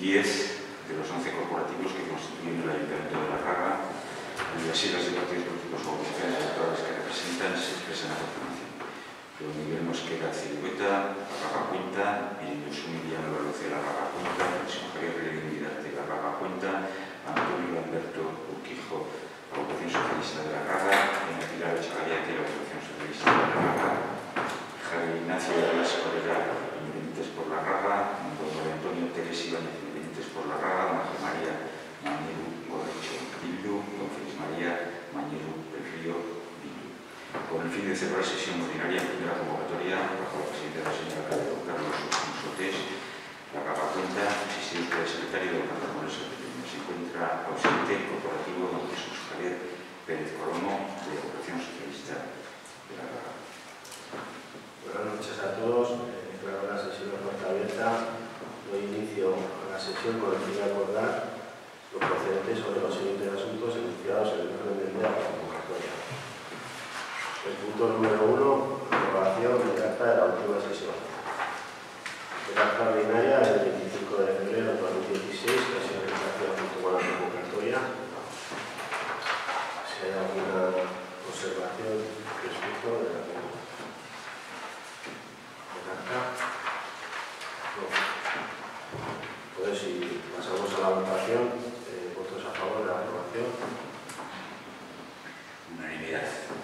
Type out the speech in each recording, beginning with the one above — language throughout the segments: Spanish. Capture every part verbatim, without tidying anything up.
diez de los once corporativos que constituyen el Ayuntamiento de La Raga, cuyas siglas de partidos políticos o organizaciones electorales que representan se expresan a continuación. Don Miguel Mosquera Cirueta, La Raga Cuenta, Miguel Sumiliano Veloce, La Raga Cuenta, Francisco Javier Reguín Vidarte, La Raga Cuenta, Antonio Alberto Urquijo, Agrupación Socialista de La Raga, en Pilar Echegaría, que la Agrupación Socialista de La Raga, Javier Ignacio de las Correa, Independientes por La Raga, Don Antonio Teres Ibáñez, Independientes por La Raga, Don Ángel María Mañeru Gorricho Bildu, Don Félix María Mañeru del Río Bildu. Con el fin de cerrar la sesión ordinaria en primera convocatoria, bajo la presidencia de la señora Don Carlos Sotés, La Raga Cuenta, asistido por el secretario de Don Carlos Morales, se encuentra ausente el corporativo Don Jesús Javier Pérez Colomo, de la Agrupación Socialista de La Raga. Buenas noches a todos. Declaro la sesión de puerta abierta. Doy inicio a la sesión con el fin de acordar lo procedente sobre los siguientes asuntos enunciados en el orden del día de la convocatoria. El punto número uno, aprobación del acta de la última sesión. El acta ordinaria del veinticinco de febrero de dos mil dieciséis, que ha sido realizada junto con la convocatoria. Si hay alguna observación respecto de la No. Pues si pasamos a la votación, eh, votos a favor de la aprobación. Unanimidad.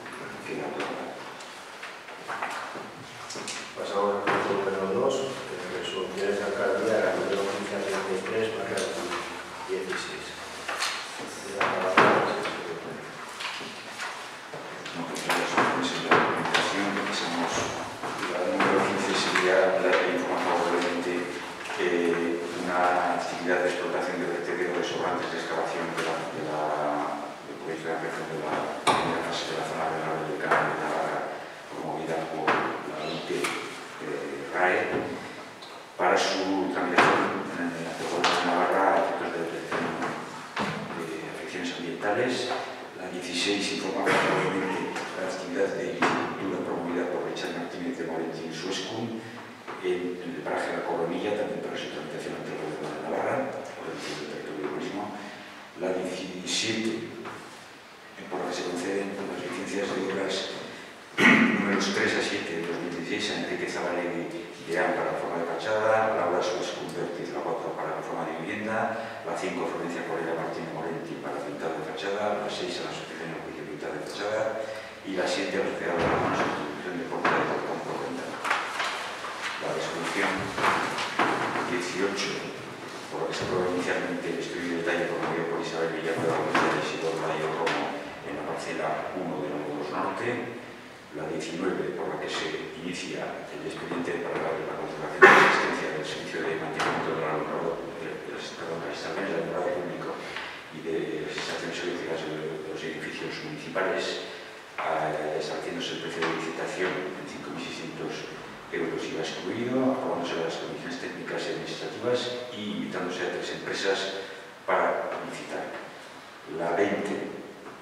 Pasamos al punto número dos, eh, resoluciones de alcaldía de la número quince a treinta y tres para el dos mil dieciséis. De la aprobación. No, pues las resoluciones en la documentación que pasamos. La número quince sería la que informa favorablemente eh, una actividad de explotación de vertedero de sobrantes de excavación de la, de la, de la ampliación de la primera fase de la zona renal del canal de Navarra, promovida por la U T eh, RAE, para su tramitación en la Gobierno de Navarra a efectos de detección de afecciones ambientales. La dieciséis informa favorablemente la actividad de infraestructura promovida por Richard Martínez de Morentín Suescun en, en el paraje de la Coronilla, también para su tramitación ante el Gobierno de Navarra, por el del territorio de urbanismo. La diecisiete, por la que se conceden las licencias de obras números tres a siete de dos mil dieciséis a Enrique Zabalegui de A M para la reforma de fachada, Laura Suescun Vértiz, la cuatro para la reforma de vivienda, la cinco Florencia Correa Martín de Morentín para la pintado de fachada, la seis a la Asociación de Juicio Pintada de Fachada y la siete a la Sociedad de la Constitución de Porta de Campo Ventana. La resolución dieciocho, por la que se aprueba inicialmente el estudio de detalle promovido por Isabel Villanueva González y Isidoro Layo Romo en la parcela uno de Nuevos Norte. La diecinueve, por la que se inicia el expediente para la conservación de la existencia del servicio de mantenimiento del alumbrado, de las instalaciones de alumbrado público y de las instalaciones eléctricas de los edificios municipales, eh, estableciéndose el precio de licitación en cinco mil seiscientos euros I V A excluido, aprobándose las condiciones técnicas y administrativas y invitándose a tres empresas para licitar. La veinte,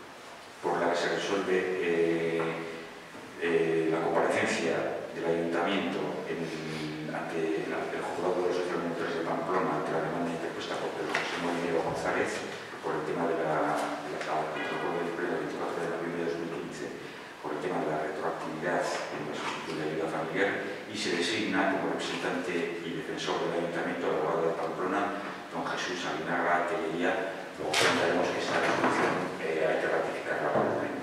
por la que se resuelve eh, eh, la comparecencia del Ayuntamiento en, ante la, el juzgado de los sociomonitores de Pamplona ante la demanda interpuesta por Pedro José Molinero González por el tema de la, de la, del protocolo del pleno del veinticuatro de noviembre de dos mil quince, por el tema de la retroactividad en la solicitud de ayuda familiar, y se designa como representante y defensor del Ayuntamiento al abogado de Pamplona, don Jesús Aguinaga Tellería. Luego comentaremos que esta resolución eh, hay que ratificarla por el momento.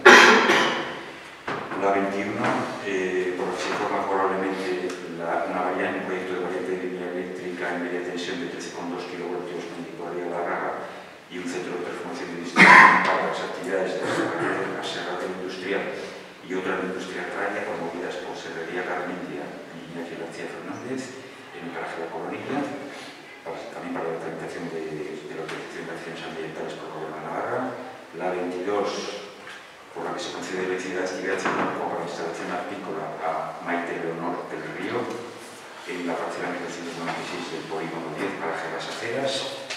La veintiuno, eh, por la que se informa probablemente la, una variante, un proyecto de variante de línea eléctrica en media tensión de trece coma dos kilovoltios en La Raga y un centro de transformación de distribución para las actividades de la Serratero Industrial y otra industria agraria promovidas por Serrería Garmendia y Iñaki García Fernández en el paraje de la Coronilla, para, también para la tramitación de, de la autorización de acciones ambientales por el Gobierno de Navarra. La veintidós, por la que se concede licencia de actividad como para la instalación apícola a Maite Leonor del Río en la parcela mil doscientos noventa y seis del polígono diez para Las Aceras.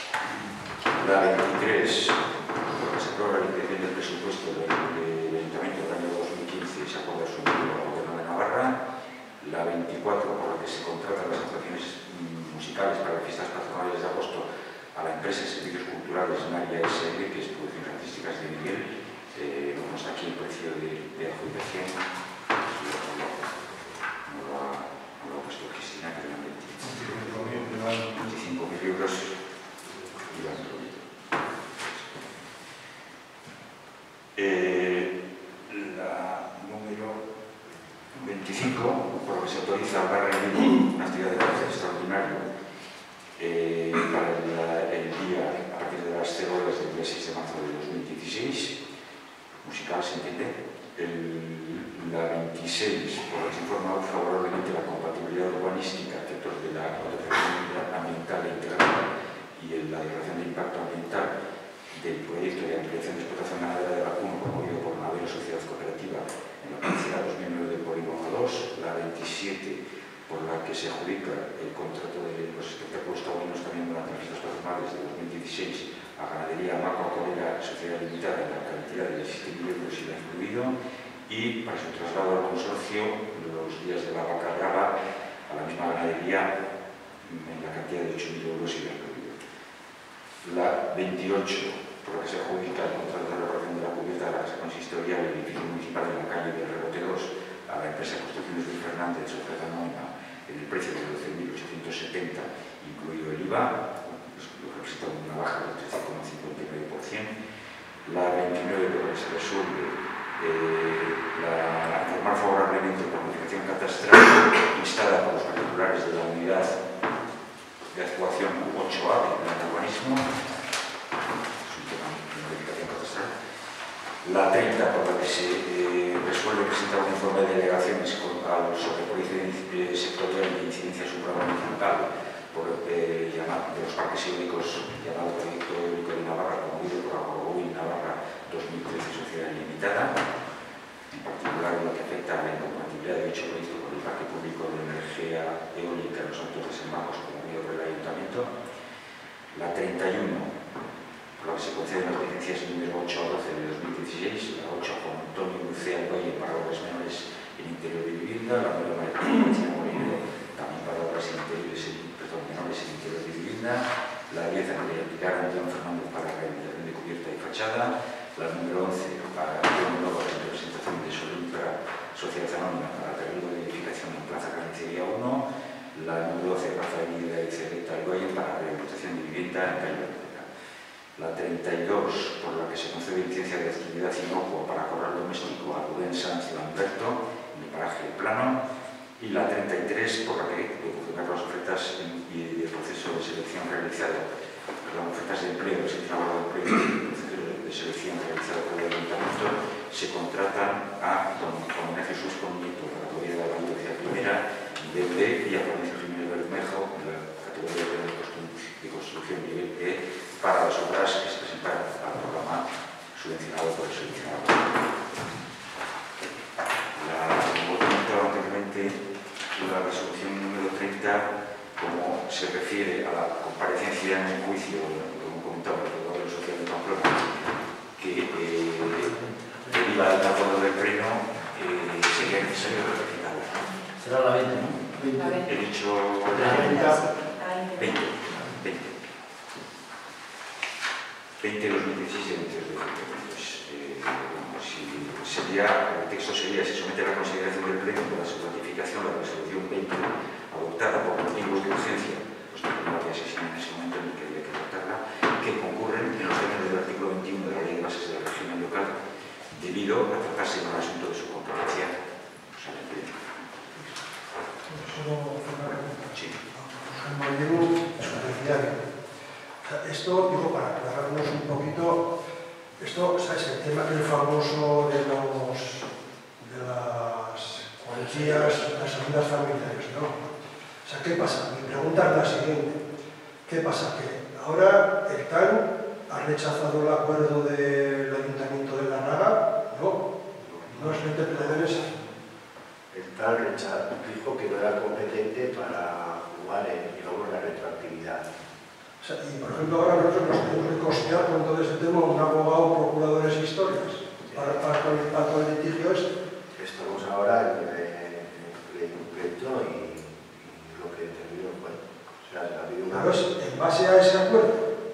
La veintitrés, por la que se aprueba la liquidación del presupuesto del, del Ayuntamiento del año dos mil quince y se acuerda su número al Gobierno de Navarra. La veinticuatro, por la que se contratan las actuaciones musicales para las fiestas patronales de agosto culturales Naria S L, que es producciones artísticas de Miguel. Eh, vemos aquí el precio de, de adjudicación. No lo ha, no lo ha puesto Cristina, que eran veinticinco mil euros. Eh, la número veinticinco, por lo que se autoriza al barrio una actividad de carácter extraordinario eh, para el, el día a partir de las cero horas del día seis de marzo de dos mil dieciséis, musical, se entiende. El, la veintiséis, por la que se informa favorablemente la compatibilidad urbanística, efectos de la protección ambiental integrada y en la declaración de impacto ambiental del proyecto de ampliación de explotación ganadera de vacuno promovido por Navero Sociedad Cooperativa en la parcela dos mil nueve del Polígono dos, la veintisiete, por la que se adjudica el contrato de los espectáculos taurinos también durante las fiestas patronales de dos mil dieciséis a Ganadería Macro Colera Sociedad Limitada en la cantidad de diecisiete mil euros y la incluido, y para su traslado al consorcio los días de la vaca brava a la misma ganadería en la cantidad de ocho mil euros y la incluido. La veintiocho, por la que se adjudica el contrato de reparación de la cubierta de la casa consistorial del edificio municipal en la calle del Rebote dos a la empresa Construcciones Luis Fernández, sociedad anónima, en el precio de doce mil ochocientos setenta, incluido el I V A, lo que representa una baja del trece coma cincuenta y nueve por ciento. La veintinueve, por la que se resuelve eh, la informar favorablemente la modificación catastral instada por los particulares de la unidad de actuación ocho A del plan de urbanismo. La treinta, por la que se eh, resuelve presentar un informe de delegaciones con, al, sobre el proyecto eh, sectorial de incidencia supramunicipal por, eh, llamado, de los parques eólicos llamado Proyecto Eólico de Navarra, promovido por Agroboi Navarra dos mil trece Sociedad Limitada, en particular en lo que afecta a la incompatibilidad de dicho proyecto con el Parque Público de Energía Eólica en los Altos Desembarcos promovido por el Ayuntamiento. La treinta y uno, por la que se conceden las licencias número ocho a doce de dos mil dieciséis, la ocho a Juan Antonio Lucea Valle para obras menores en interior de vivienda, la nueva María Moreno también para obras interiores en, perdón, menores en interior de vivienda, la diez a María Pilar Antón Fernández para rehabilitación de cubierta y fachada, la número once para nueva representación de Solimpra Sociedad Anónima para arreglo de edificación en Plaza Carnicería uno, la número doce Rafael Vida Exceleta del Valle para rehabilitación de vivienda en calle. La treinta y dos, por la que se concede licencia de actividad inocua para corral doméstico a Rubén Sanz Lamberto, en el paraje plano. Y la treinta y tres, por la que, de confirmar las ofertas y el proceso de selección realizado, perdón, ofertas de empleo, el selección de empleo y el proceso de selección realizado por el Ayuntamiento, se contratan a don Juan Ignacio Susco Nieto, de la categoría de la Audiencia Primera, nivel B, y a Juan Ignacio Jiménez Bermejo, de la categoría de construcción nivel E, para las obras que se presentan al programa subvencionado por el seleccionado. La, como comentaba anteriormente, la resolución número treinta, como se refiere a la comparecencia en el juicio, como comentaba el Juzgado Social de Pamplona, que eh, deriva del acuerdo del pleno, eh, sería necesario ratificarla. Será la veinte, ¿no? He dicho veinte. veinte de dos mil dieciséis y veinte de dos mil diecinueve. Pues, eh, bueno, si sería, el texto sería: se somete a la consideración del Pleno para su ratificación la resolución veinte adoptada por motivos de urgencia, pues que no había sesión en ese momento en el que había que adoptarla, que concurren en los términos del artículo veintiuno de la Ley de Bases de la Régimen Local, debido a tratarse de un asunto de su competencia. O sea, el Pleno. Solo una pregunta. Sí. Como digo, subsidiario. Esto, digo, para aclararnos un poquito, esto, o sea, es el tema que el famoso de los de las cuantías, las ayudas familiares, ¿no? O sea, ¿qué pasa? Mi pregunta es la siguiente. ¿Qué pasa? Que ahora el T A N ha rechazado el acuerdo del Ayuntamiento de La Naga, ¿no? No es la interpretación esa. El T A N dijo que no era competente para jugar en, digamos, la retroactividad. O sea, y por ejemplo ahora nosotros nos tenemos que costear con todo este tema un abogado, procuradores e historias para, para, para, para todo el litigio este. Estamos ahora en el pleito y, y lo que terminó fue. O sea, ha habido una... Claro, en base a ese acuerdo. En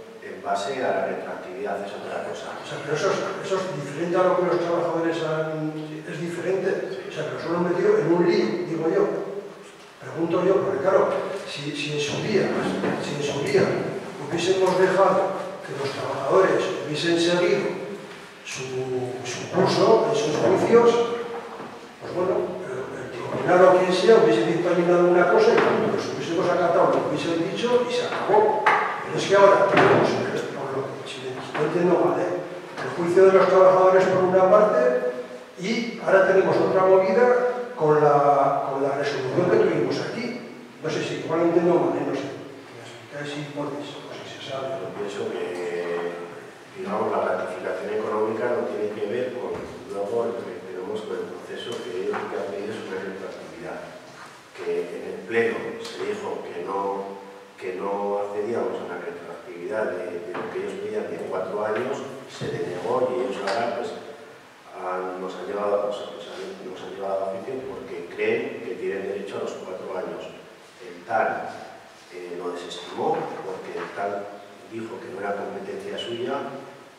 base a la retroactividad, es otra cosa. O sea, pero eso es, eso es diferente a lo que los trabajadores han... es diferente. O sea, pero eso lo han metido en un lío, digo yo. Pregunto yo, porque claro, si, si en su día, si en su día hubiésemos dejado que los trabajadores hubiesen seguido su, su curso en sus juicios, pues bueno, el, el tribunal o quien sea hubiese dictaminado una cosa y cuando los hubiésemos acatado lo que hubiesen dicho y se acabó. Pero es que ahora tenemos, por lo que si no entiendo mal, ¿eh? El juicio de los trabajadores por una parte y ahora tenemos otra movida con la, con la resolución que tuvimos aquí. No sé si igual lo entiendo mal, ¿eh? No sé. Me explicáis si podéis, o si se sabe. Yo pienso que, digamos, la gratificación económica no tiene que ver con, luego, el que tenemos con el proceso que ellos lo que han pedido es una retroactividad. Que en el pleno se dijo que no, que no accedíamos a la retroactividad de, de lo que ellos pedían de cuatro años, se denegó y ellos ahora pues, han, nos, han llevado, pues, pues, han, nos han llevado a juicio porque creen que tienen derecho a los cuatro años. El tal eh, lo desestimó porque el tal dijo que no era competencia suya.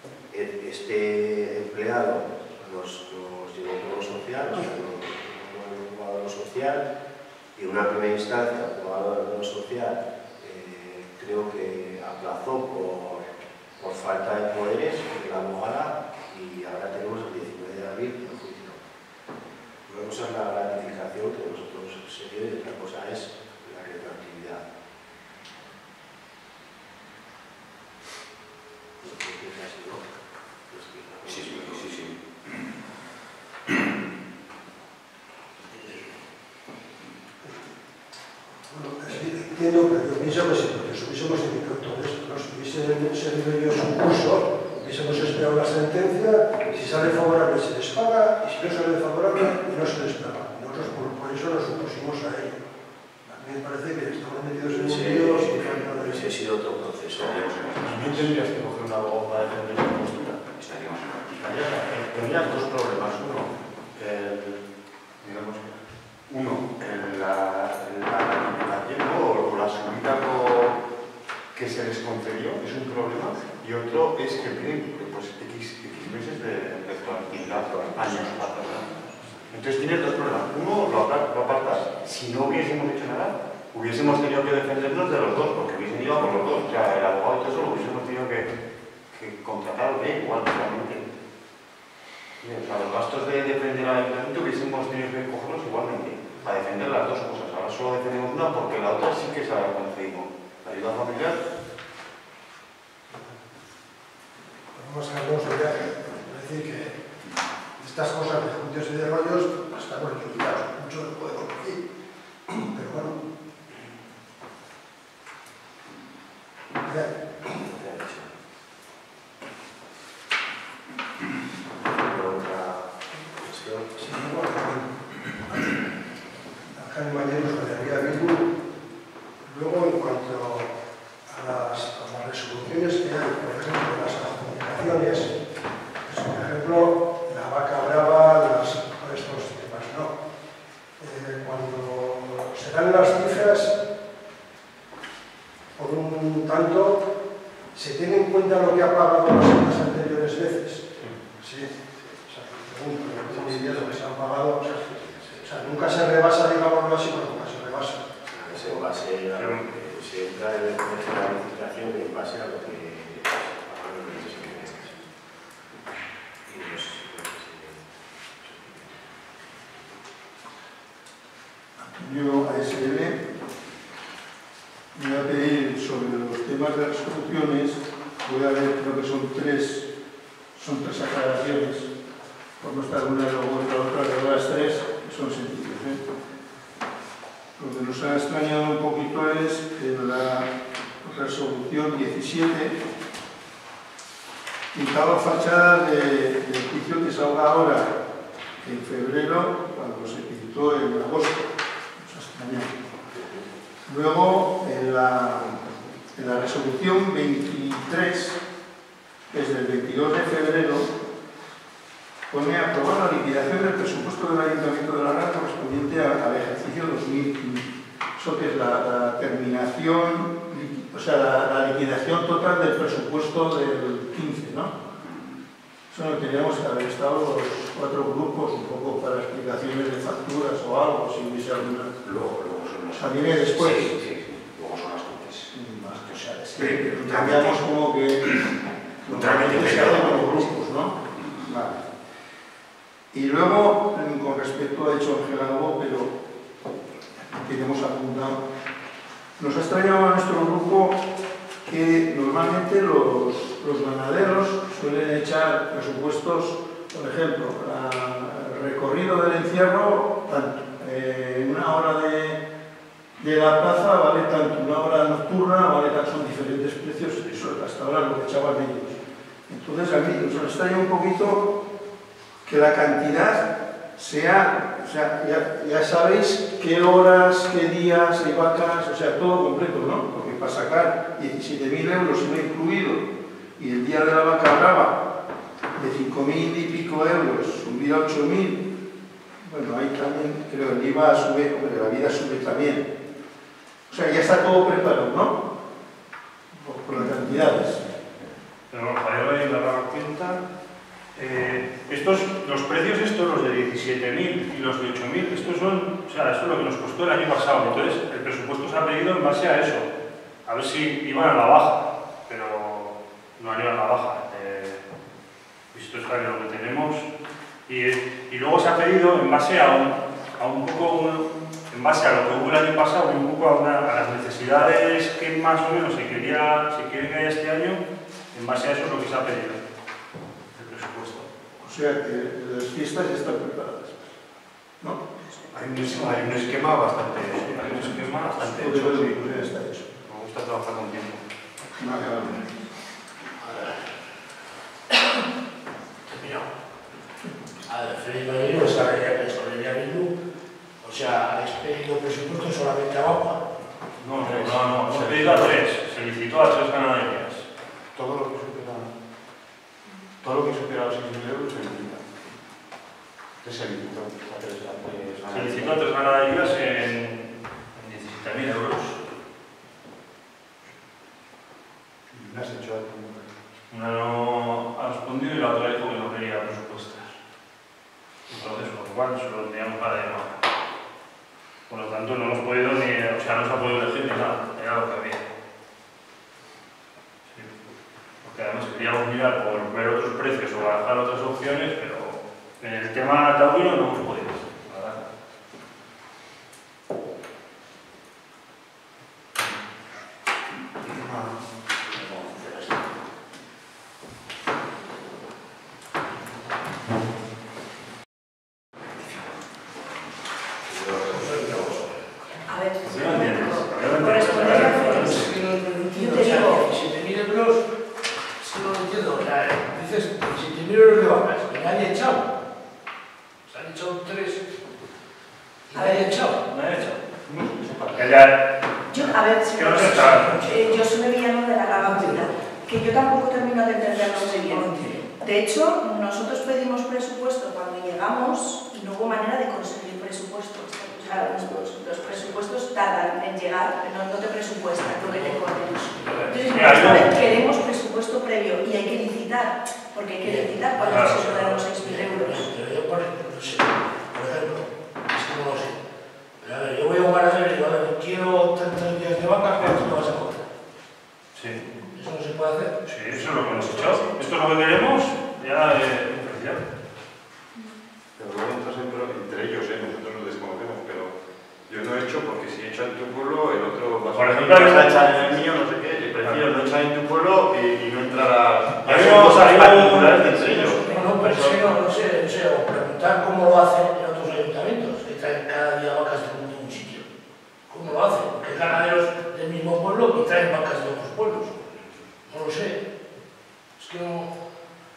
Este empleado nos, nos llevó por lo social, o sea, nos, nos llevó a lo social, y en una primera instancia, por lo social, eh, creo que aplazó por, por falta de poderes de la abogada y ahora tenemos el diecinueve de abril el juicio. Una cosa es la gratificación que nosotros se dio y otra cosa es la retroactividad. Sí, sí, sí, sí. Bueno, sí, entiendo, pero yo pienso que si nos hubiésemos dedicado entonces, nos hubiesen servido ellos un curso, hubiésemos esperado la sentencia, si sale favorable se les paga, y si no sale favorable no se les paga. Nosotros por, por eso nos opusimos a ello. A mí me parece que estamos metidos en un lío sin falta de... Ese ha sido otro proceso. También tendrías que coger una abogado para defender esa postura. Estaríamos en la Tendrías dos problemas. Uno, el, digamos, uno, el, la, la ratificación o la subida que se les concedió es un problema, y otro es que tienen pues, X, X meses de retroactividad, años atrás. Entonces tienes dos problemas. Uno, lo apartas. Si no hubiésemos hecho nada, hubiésemos tenido que defendernos de los dos, porque hubiesen ido por los dos. O sea, el abogado y todo eso lo hubiésemos tenido que, que contratar de igual, realmente. Para los gastos de defender al ayuntamiento hubiésemos tenido que cogerlos igualmente, para defender las dos cosas. Ahora solo defendemos una porque la otra sí que se la concedimos. La ayuda familiar. Vamos a hablar de viaje. Es decir, que estas cosas de juicios y de rollos estamos limitados. Mucho lo podemos decir. Pero bueno. Ya. Sí, bueno, acá en Mañana nos daría Bildu. Luego, en cuanto a las, a las resoluciones que hay, por ejemplo, las adjudicaciones, pues, por ejemplo, la vaca brava, las, estos temas, ¿no? Eh, cuando se dan las cifras, por un tanto, ¿se tiene en cuenta lo que ha pagado las, las anteriores veces? Sí. Pregunto, lo que se han pagado, o sea, o sea, nunca se rebasa, digámoslo así, pero nunca se rebasa. Se base a lo que se entra en la licitación en base a lo que pagaron los meses anteriores. Y los Yo a S L me voy a pedir sobre los temas de resoluciones, voy a ver, creo que son tres, son tres aclaraciones. Por no estar una luego otra, otra, de las tres son sencillos. ¿eh? Lo que nos ha extrañado un poquito es en la resolución diecisiete, pintaba fachada de, del juicio que salga ahora en febrero, cuando se pintó en agosto. Nos ha extrañado. Luego, en la, en la resolución veintitrés, desde el veintidós de febrero, pone a aprobar la liquidación del presupuesto del Ayuntamiento de La Rana correspondiente al ejercicio dos mil quince. Eso que es la, la terminación, o sea, la, la liquidación total del presupuesto del quince, ¿no? Eso no teníamos que haber estado los cuatro grupos un poco para explicaciones de facturas o algo, si hubiese alguna. Luego, luego son las... A mí después. Sí, sí, sí, luego son las cortes. O sea, es Sí, que un cambiamos trámite. como que... Un trámite se hace con los grupos, ¿no? Vale. Y luego, con respecto a hecho Ángel algo, pero tenemos apuntado, nos ha extrañado a nuestro grupo que normalmente los, los ganaderos suelen echar presupuestos, por ejemplo, la, el recorrido del encierro, tanto, eh, una hora de, de la plaza vale tanto, una hora nocturna vale tanto, son diferentes precios, eso hasta ahora lo echaban ellos. Entonces a mí nos extraña un poquito que la cantidad sea, o sea, ya, ya sabéis qué horas, qué días hay vacas, o sea, todo completo, ¿no? Porque para sacar diecisiete mil euros iba incluido y el día de la vaca brava de cinco mil y pico euros subir a ocho mil, bueno, ahí también creo que el I V A sube, hombre, la vida sube también. O sea, ya está todo preparado, ¿no? Por, por las cantidades. Pero bueno, para yo voy a dar cuenta. Eh, estos, los precios estos, los de diecisiete mil y los de ocho mil, estos son, o sea, esto es lo que nos costó el año pasado, entonces el presupuesto se ha pedido en base a eso, a ver si iban a la baja, pero no han ido a la baja. Eh, esto está bien lo que tenemos y, y luego se ha pedido en base a un, a un poco, un, en base a lo que hubo el año pasado y un poco a, una, a las necesidades que más o menos se quería, se quiere que haya este año, en base a eso es lo que se ha pedido. O sea que las fiestas ya están preparadas, ¿no? Hay un esquema, hay un esquema bastante, hay un esquema bastante Porque hecho, sí. ya está hecho. Me gusta trabajar con tiempo. Vale, vale. Terminado. A ver, Felipe Mayorino, Escalería Bildu, o sea, ¿habéis pedido presupuesto solamente a Baupa? No, no, no, no, hemos pedido a tres, se licitó a tres ganaderías. Todo lo que supera, todo lo que supera los seis mil euros se licita. ¿Qué se licitó? A tres, a tres, Se licitó a tres ganaderías en diecisiete mil euros. ¿Me has hecho algo? Una no ha respondido y la otra dijo que no quería presupuestar. Entonces, por lo cual, solo teníamos la de demanda. Por lo tanto, no hemos podido ni, o sea, no se ha podido elegir ni nada, era lo que había. Sí. Porque además queríamos mirar por ver otros precios o barajar otras opciones, pero en el tema taurino no hemos podido. La verdad. A ver, Sí, lo entiendes. por responder a Félix, yo te digo, diecisiete mil euros, es que no lo entiendo. O sea, dices diecisiete mil euros de vacas, y nadie ha echado. Se han echado tres. Y nadie ha echado. ¿Me ha hecho? Ella, yo, a ver, si ¿qué nos está? eh, yo soy Villano de la Ragambula, que yo tampoco termino de entenderlo muy bien. De hecho, nosotros pedimos presupuesto cuando llegamos y no hubo manera de conseguir presupuesto. O sea, los, los presupuestos tardan en llegar, no, no te presupuestan lo que te ponen. Entonces, esta vez queremos presupuesto previo y hay que licitar, porque hay que licitar cuando se superan los seis mil euros. Pero yo, por ejemplo, no sé, por ejemplo, es que no lo sé. Pero a ver, yo voy a un ganadero y digo, a ver, quiero tantos días de vaca, ¿cuánto me vas a cobrar? Sí. Eso no se puede hacer. Sí, eso es lo que hemos hecho. Esto es lo que queremos, ya eh, oficial. Pero luego entras entre, entre ellos, ¿eh? Nosotros nos desconocemos, pero yo no he hecho porque si he hecho en tu pueblo, el otro va Por a ejemplo, vas a echar en el mío, no sé qué, y prefiero no echar en tu pueblo y, y no entrar a... A mí me gusta particulares entre ellos. No, no, pero es que no, no sé, no sé, o preguntar cómo lo hacen en otros ayuntamientos, que traen cada día vacas de un, de un sitio. ¿Cómo lo hacen? Porque hay ganaderos del mismo pueblo que traen vacas de otros pueblos. No lo sé. Es que no...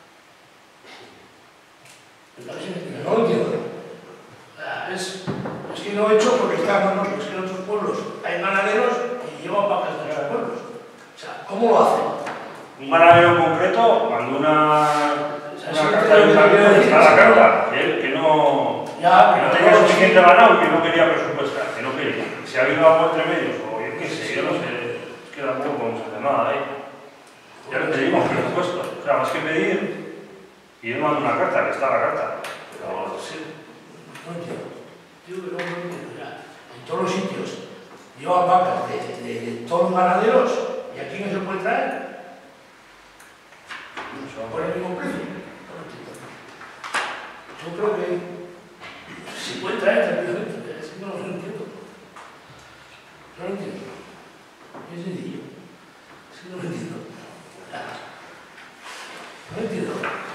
No lo entiendo. Es, es que no he hecho porque estamos nosotros, es que en otros pueblos hay ganaderos y llevan vacas de otros pueblos. O sea, ¿cómo lo hacen? Un ganadero concreto mandó una, sea, una sí, carta te de lo un quiero decir, a la sí. carta, que él que no, Ya, que no pero tenía no, suficiente sí. ganado y que no quería presupuestar, que no quería. Si ha habido algo entre medios, o yo qué sé, yo no sé, es que tampoco podemos tenemos nada ahí. Ya le pedimos presupuestos. O sea, más que pedir, y él manda una carta, que está la carta. Pero Sí, no entiendo. Digo que no, no entiendo. Ya. En todos los sitios llevan vacas de, de, de todos los ganaderos y aquí no se puede traer. Por el mismo precio. No lo entiendo. Yo creo que se puede traer tranquilamente. Es que no lo entiendo. No lo entiendo. Es sencillo. Es que no lo entiendo. No lo entiendo.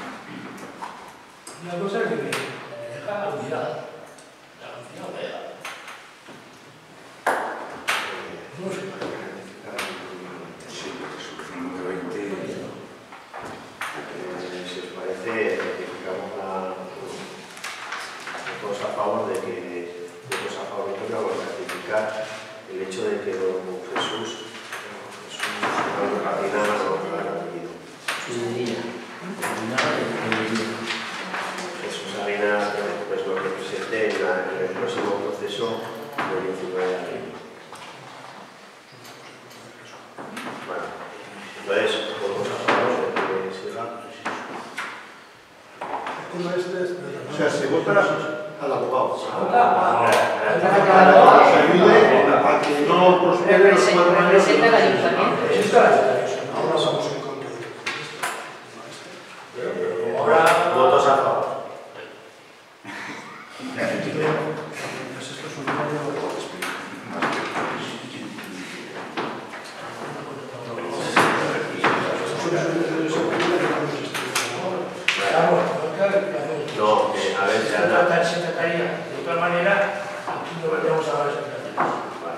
Una cosa que me, me deja alucinado. Alucinado, vea. No sé. Sí, resolución número veinte. Eh, si os parece, ratificamos la, todos a favor de que, todos a favor de que vamos a ratificar el hecho de que don Jesús, Jesús, no lo ordinaron, no lo han vivido. Jesús Arenas, pues lo que presente en, la, en el próximo proceso del diecinueve de abril. Bueno, entonces, todos a favor de que siga. O sea, se vota al abogado. Vota. Nos ayude a que no prospere los cuatro años. Representa al ayuntamiento. Eso está la Ahora vamos en contra de Pero ahora Votos a favor. pues esto es un rollo. Claro, No, eh, a ver, se se han trata de secretaría. De otra manera, aquí no vayamos a ver secretaría.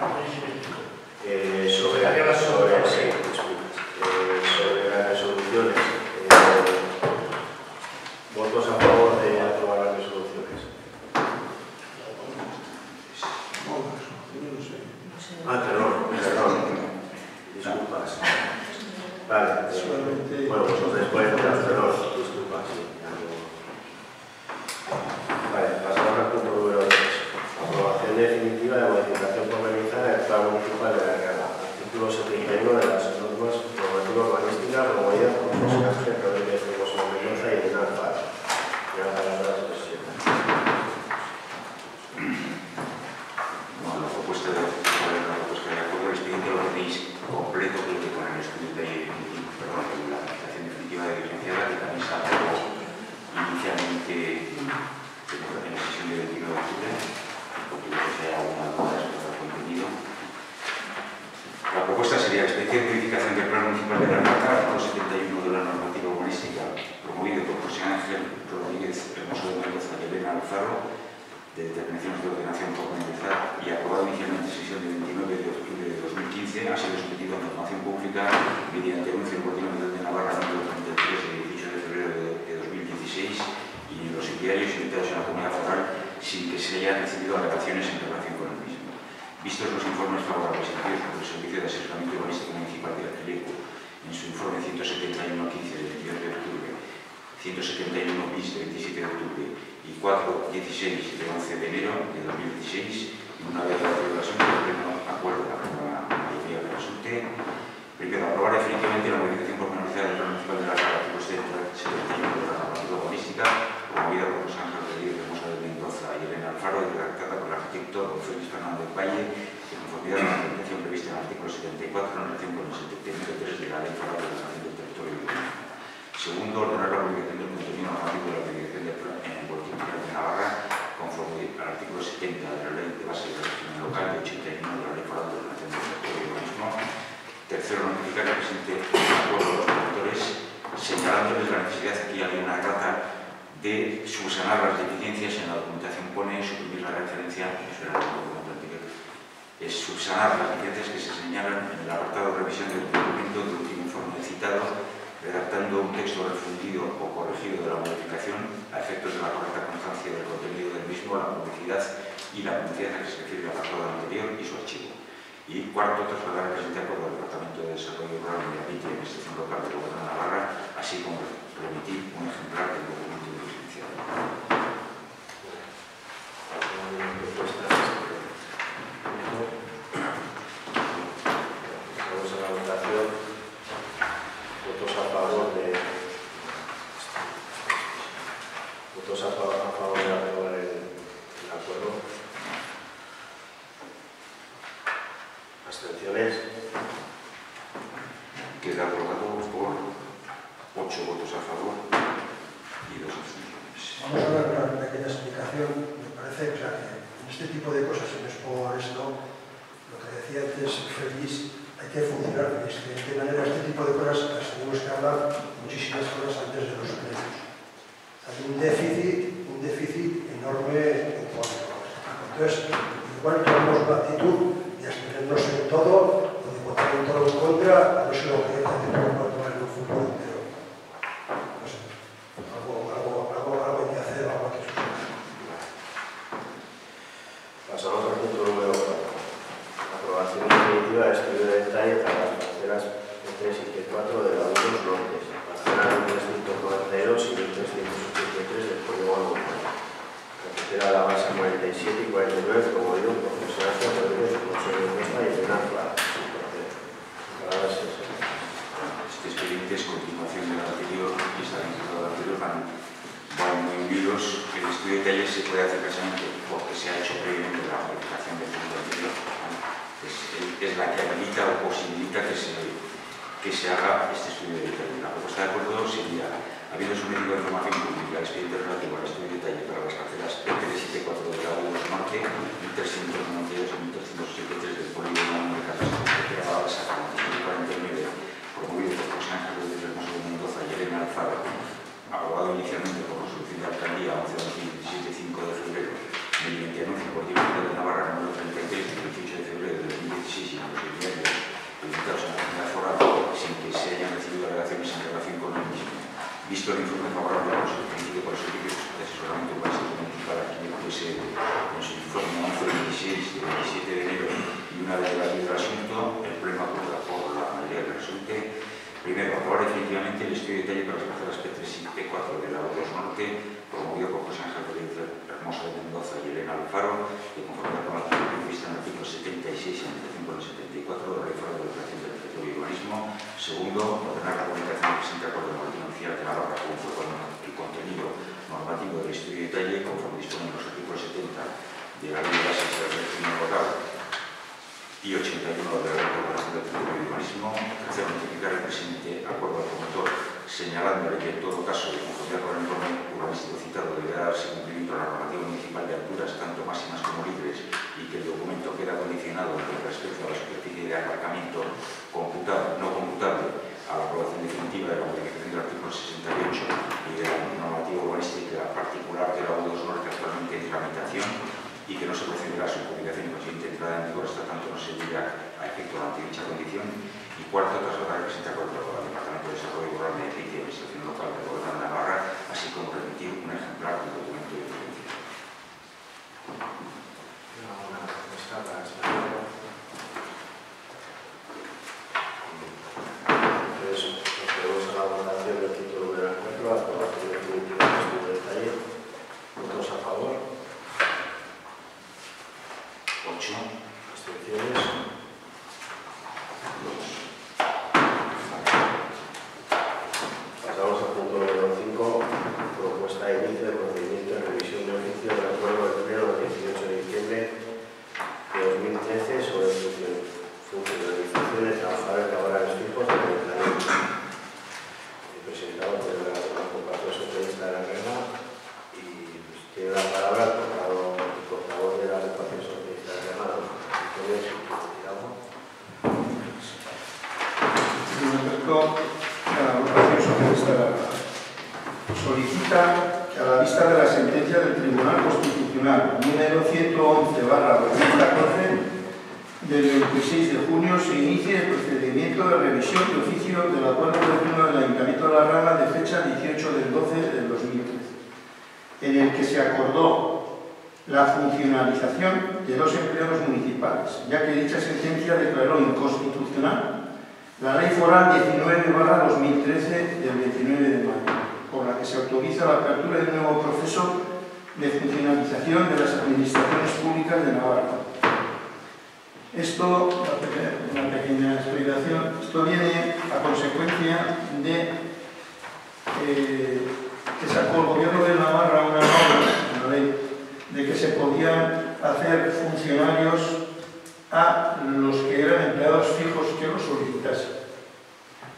Eh, sobre, sobre, sí, disculpas. Eh, sobre las resoluciones, eh, votos a favor de aprobar las resoluciones. Ah, perdón, perdón. Disculpas. Vale, eh, bueno, pues después de las perdón, disculpas. Sí, ya no. Vale, pasamos al punto número tres. Aprobación definitiva de modificación organizada del Plan Municipal de la Guerra. Artículo setenta y uno de las normas normativas urbanísticas promovidas por José Ángel Rodríguez de José Mendoza y Elena Alfaro. Ya la palabra se presenta. Bueno, la propuesta de, la propuesta de acuerdo del expediente lo tenéis completo, creo que con el estudio de, perdón, la aplicación definitiva de licenciada, que también se aprobó inicialmente en la sesión del veintinueve de octubre, porque creo que hay alguna duda respecto al contenido. La propuesta sería el expediente de modificación del Plan Municipal de la Marca, artículo setenta y uno de la normativa urbanística, promovido por José Ángel Rodríguez Hermoso de Mendoza y Elena Alfaro, de determinaciones de ordenación por organizar y aprobado inicialmente en sesión del veintinueve de octubre de dos mil quince, ha sido sometido a información pública mediante anuncio en el Boletín Oficial de Navarra número treinta y tres de dieciocho de febrero de, de dos mil dieciséis y en los diarios emitidos en la Comunidad Foral sin que se hayan recibido alegaciones en relación con el mismo. Vistos los informes favorables emitidos por el Servicio de Asesoramiento Urbanístico Municipal de Arteleco en su informe ciento setenta y uno quince de veintidós de octubre, ciento setenta y uno bis de veintisiete de octubre y cuatro dieciséis de once de enero de dos mil dieciséis, y una vez debatido el asunto, el Pleno acuerda con la mayoría que resulte. Primero, aprobar definitivamente la modificación pormenorizada del Plan Municipal de la Guerra, artículo setenta y uno de la normativa urbanística, promovida por José Ángel Rodríguez Hermoso de Mendoza y Elena Alfaro, y redactada por el arquitecto don Félix Fernández Valle, de conformidad con la limitación prevista en el artículo setenta y cuatro en relación con el setenta y nueve punto tres de la Ley Foral de Ordenación del Territorio y Urbanismo. Segundo, ordenar la publicación del contenido normativo de la publicación del plan en el Boletín Oficial de Navarra, conforme al artículo setenta de la Ley de Base de Régimen Local y ochenta y uno de la Ley Foral de Ordenación del Territorio y Urbanismo. Tercero, notificar el presente acuerdo a los promotores, señalándoles la necesidad, aquí hay una errata, de subsanar las deficiencias en la documentación. Pone suprimir la referencia, eso era el documento anterior, es subsanar las deficiencias que se señalan en el apartado de revisión del documento del último informe citado, redactando un texto refundido o corregido de la modificación a efectos de la correcta constancia del contenido del mismo, la publicidad y la publicidad a que se refiere al apartado anterior y su archivo. Y cuarto, trasladar el presente acuerdo al Departamento de Desarrollo Rural, Medio Ambiente y Administración Local del Gobierno de Navarra, así como remitir un ejemplar del documento de licenciado. ¿Alguna propuesta? Vamos a la votación. Queda aprobado por ocho votos a favor y dos abstenciones. Vamos a dar una pequeña explicación. Me parece, o sea, que en este tipo de cosas, y no es por esto, lo que decía antes Félix, hay que funcionar feliz. De manera, este tipo de cosas las tenemos que hablar muchísimas horas antes de los precios. Hay un déficit, un déficit enorme en cuanto a esto. Entonces, igual tomamos la actitud de abstenernos en todo, o de votar en todo en contra, a no ser lo que hay que hacer para tomar en un fútbol entero. No sé, algo, algo, algo, algo hay que hacer, algo hay que suceder. Pasamos al punto número cuatro. Aprobación definitiva de estudio de detalle para las parcelas P tres y P cuatro de la Laguna Norte, parcela mil trescientos noventa y dos y mil trescientos ochenta y tres del polígono Montaña. Carretera La Basa cuarenta y siete y cuarenta y nueve, como digo, profesional de Rodríguez, Consejo de Costa y Elena Clara. Este expediente es continuación del anterior y está vinculado al anterior, van, van muy unidos. El estudio de detalle se puede hacer precisamente porque se ha hecho previamente la modificación del punto anterior. Es, es la que habilita o posibilita que se, que se haga este estudio de detalle. La propuesta de acuerdo sería, habiendo sometido a información pública el expediente relativo al estudio de detalle para las parcelas P tres y P cuatro de la U Norte, mil trescientos noventa y dos y mil trescientos ochenta y tres del polígono de Carretera La Basa cuarenta y nueve, promovido por José Ángel Rodríguez Hermoso de Mendoza y Elena Alfaro, aprobado inicialmente por resolución de alcaldía once de dos mil diecisiete, cinco de febrero, mediante anuncio por Diputado de Navarra número treinta y tres del dieciocho de febrero de dos mil dieciséis y en los diarios publicados en la comunidad foral sin que se hayan recibido alegaciones en relación con el mismo. Visto el informe favorable a los ofrecido por los servicios de asesoramiento básico municipal aquí en P S en su informe once veintiséis de veintisiete de enero y una vez debatido el asunto, el pleno acuerda por la mayoría que resulte. Primero, aprobar definitivamente el estudio de detalle para las parcelas P tres y P cuatro de la U Norte, promovido por José Ángel Rodríguez Hermoso de Mendoza y Elena Alfaro, de conformidad con la artículo previsto en el artículo setenta y seis y artículo setenta y cuatro de la Ley Foral de Ordenación del Territorio y Urbanismo. Segundo, ordenar la comunicación del presente acuerdo normativo oficial de Navarra conforme con el contenido normativo del estudio de detalle, conforme disponen los artículos setenta de la Ley de Bases del Régimen Local y ochenta y uno de la Ley de Ordenación del Territorio y Urbanismo. Tercero, notificar el presente acuerdo al promotor, señalándole que en todo caso, de conformidad con el informe urbanístico citado, deberá darse cumplimiento a la normativa municipal de alturas, tanto máximas como libres, y que el documento queda condicionado con respecto a la superficie de aparcamiento computable, no computable, a la aprobación definitiva de la modificación del artículo sesenta y ocho y de la normativa urbanística particular de la U Norte actualmente en tramitación, y que no se procederá a su publicación y consiguiente entrada en vigor hasta tanto no se diga a efecto ante dicha condición. Y cuarto, trasladar el presente acuerdo al Departamento de Desarrollo Rural de Edificio y Administración Local del Gobierno de Navarra, así como permitir un ejemplar del documento de referencia. Entonces, procedemos a la votación del título número cuatro, aprobación definitiva del estudio de detalle. ¿Votos a favor? ocho. ¿Abstenciones? Pasamos al punto número cinco, propuesta de inicio del procedimiento de revisión de oficio del acuerdo del pleno del dieciocho de diciembre de dos mil trece sobre funcionalización de trabajadores laborales fijos del ayuntamiento, presentado por el Partido Socialista de la Guerra, y pues, tiene la palabra el portavoz, el portavoz de la Partido Socialista de la Guerra. Con respecto a la Agrupación Socialista, solicita que a la vista de la sentencia del Tribunal Constitucional número ciento once barra dos mil catorce del veintiséis de junio se inicie el procedimiento de revisión de oficio del acuerdo del pleno del Ayuntamiento de La Rama de fecha dieciocho del doce del dos mil trece, en el que se acordó la funcionalización de dos empleados municipales, ya que dicha sentencia declaró inconstitucional la Ley Foral diecinueve barra dos mil trece del veintinueve de mayo, por la que se autoriza la apertura de un nuevo proceso de funcionalización de las administraciones públicas de Navarra. Esto, una pequeña explicación, esto viene a consecuencia de eh, que sacó el Gobierno de Navarra una norma, una ley, de que se podían hacer funcionarios a los que eran empleados fijos que lo solicitasen.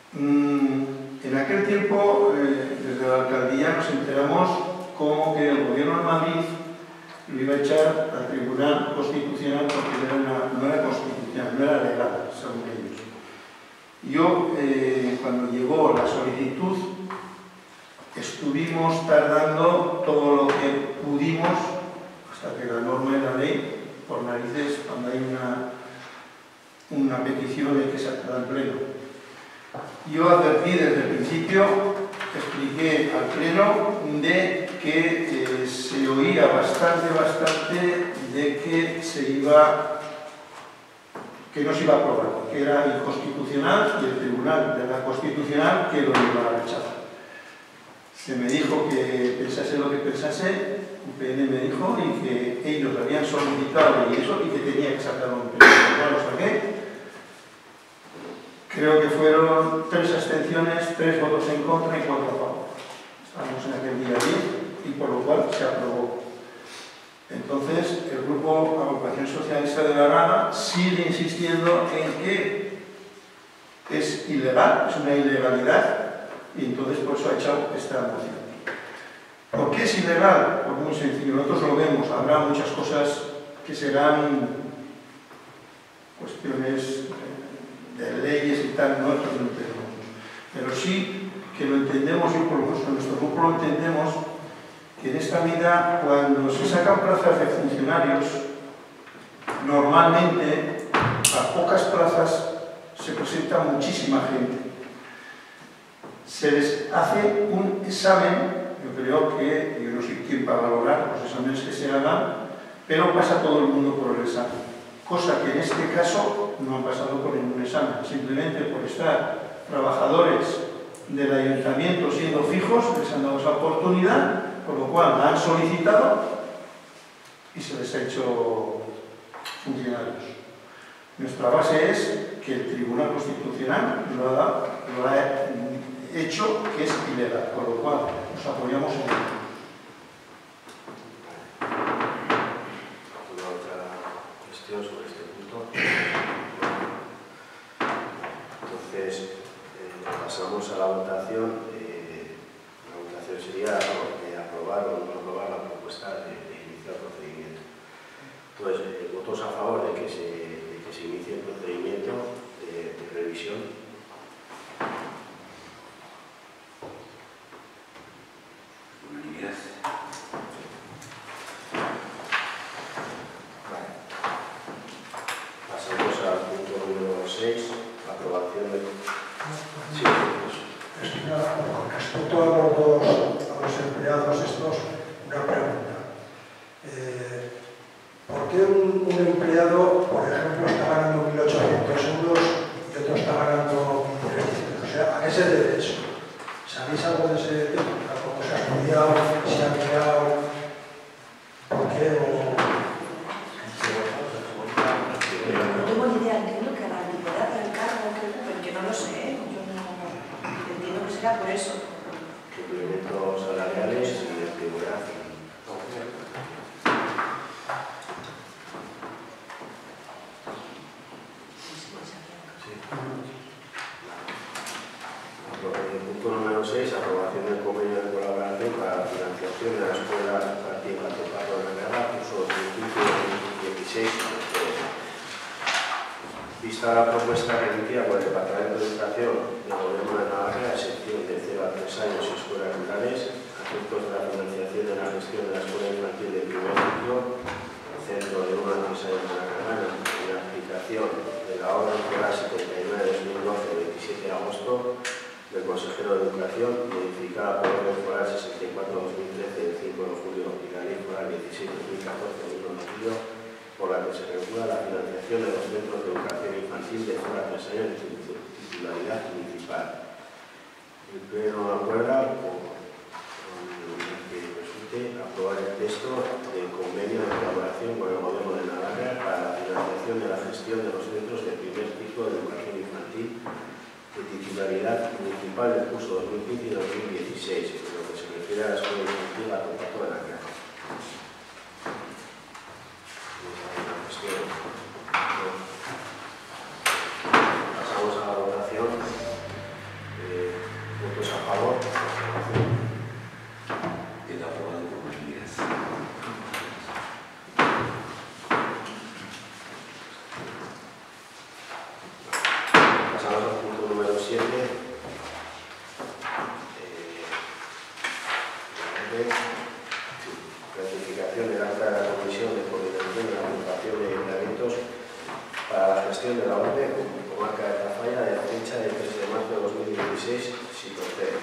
Mm, en aquel tiempo, eh, desde la alcaldía nos enteramos como que el gobierno de Madrid lo iba a echar al Tribunal Constitucional porque era una, no era constitucional, no era legal, según ellos. Yo, eh, cuando llegó la solicitud, estuvimos tardando todo lo que pudimos hasta que la norma de la ley, por narices, cuando hay una, una petición hay que sacarla en pleno. Yo advertí desde el principio, expliqué al pleno de que eh, se oía bastante, bastante de que se iba, que no se iba a aprobar, que era inconstitucional y el Tribunal de la Constitucional que lo iba a rechazar. Se me dijo que pensase lo que pensase, U P N me dijo, y que ellos lo habían solicitado y eso, y que tenía que sacarlo en pleno. Ya lo saqué. Creo que fueron tres abstenciones, tres votos en contra y cuatro a favor. Estamos en aquel día diez y por lo cual se aprobó. Entonces, el Grupo Agrupación Socialista de La Rana sigue insistiendo en que es ilegal, es una ilegalidad, y entonces por eso ha echado esta moción. ¿Por qué es ilegal? Pues muy sencillo, nosotros lo vemos, habrá muchas cosas que serán cuestiones de leyes y tal, nosotros no entendemos. Pero sí que lo entendemos, y por lo menos en nuestro grupo lo entendemos, que en esta vida, cuando se sacan plazas de funcionarios, normalmente a pocas plazas se presenta muchísima gente. Se les hace un examen, yo creo que, yo no soy quien para valorar los exámenes que se hagan, pero pasa todo el mundo por el examen. Cosa que en este caso no han pasado por ningún examen, simplemente por estar trabajadores del ayuntamiento siendo fijos, les han dado esa oportunidad, por lo cual la han solicitado y se les ha hecho funcionarios. Nuestra base es que el Tribunal Constitucional lo ha, dado, lo ha hecho que es ilegal, por lo cual nos apoyamos en ello. ¿Alguna otra cuestión sobre este punto? Entonces, eh, pasamos a la votación. Eh, la votación sería de aprobar o no aprobar la propuesta de, de iniciar el procedimiento. Entonces, eh, votos a favor de que se, de que se inicie el procedimiento de, de revisión. Unanimidad. Vale. Pasamos al punto número seis, aprobación de... Sí, pues. Con respecto a los, dos, a los empleados estos, una pregunta. Eh, ¿Por qué un, un empleado, por ejemplo, está ganando mil ochocientos euros y otro está ganando mil trescientos? O sea, ¿a qué se debe eso? ¿Sabéis algo de ese tema? ¿Cómo se ha estudiado? ¿Se ha creado? ¿Por qué? O... No tengo ni idea, entiendo que la antigüedad del cargo, que, pero yo no lo sé, ¿eh? Yo no entiendo que será por eso. Complementos salariales y antigüedad. El punto número seis, aprobación del convenio de colaboración para la financiación de la Escuela Infantil Pato Pato de la Guerra, curso dos mil quince dos mil dieciséis. Vista la propuesta remitida por el Departamento de Educación del Gobierno de Navarra, a excepción de cero a tres años y escuelas rurales, a efectos de la financiación de la gestión de la Escuela Infantil de primer ciclo, centro de uno a tres años de la Carmana, en la aplicación de la orden escolar setenta y nueve de dos mil doce, veintisiete de agosto, del Consejero de Educación, modificada por la Orden Foral sesenta y cuatro de dos mil trece, del cinco de julio, y la Ley Foral dieciséis de dos mil catorce, del uno de julio, por la que se regula la financiación de los centros de educación infantil de cero a tres años de titularidad municipal. El Pleno acuerda con que resulte aprobar el texto del convenio de colaboración con el Gobierno de Navarra para la financiación de la gestión de los centros de primer ciclo de educación infantil de titularidad municipal del curso dos mil quince y dos mil dieciséis, en lo que se refiere a la escuela infantil Pato Pato de la Guerra. Pasamos a la votación. dieciséis si procede.